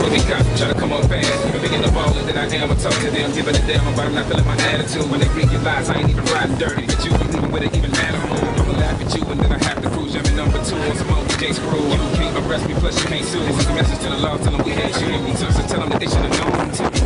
big cops try to come up fast. Even bigger the baller than I am, I talk to them, giving a damn about them, not feeling my attitude. When they realize I ain't even riding dirty, that you ain't even with it even matter. I'ma laugh at you and then I have to cruise. I'm in number 2 on some OJ screw. You can't arrest me, plus you can't sue. This is a message to the law, tell them we hate you. So tell them that they should have known.